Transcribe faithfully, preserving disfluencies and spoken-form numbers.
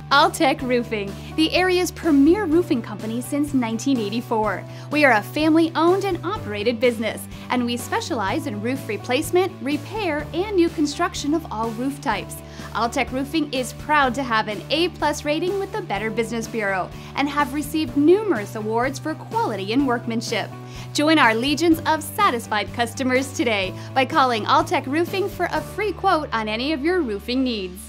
Alltech Roofing, the area's premier roofing company since nineteen eighty-four. We are a family-owned and operated business, and we specialize in roof replacement, repair, and new construction of all roof types. Alltech Roofing is proud to have an A plus rating with the Better Business Bureau and have received numerous awards for quality and workmanship. Join our legions of satisfied customers today by calling Alltech Roofing for a free quote on any of your roofing needs.